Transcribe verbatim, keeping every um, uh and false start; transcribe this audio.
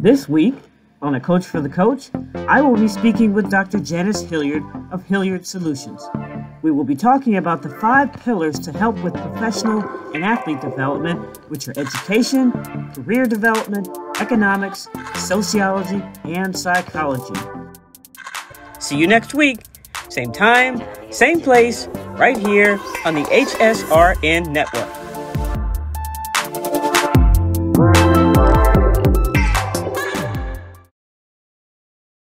This week, on A Coach for the Coach, I will be speaking with Doctor Janice Hilliard of Hilliard Solutions. We will be talking about the five pillars to help with professional and athlete development, which are education, career development, economics, sociology, and psychology. See you next week. Same time, same place, right here on the H S R N Network.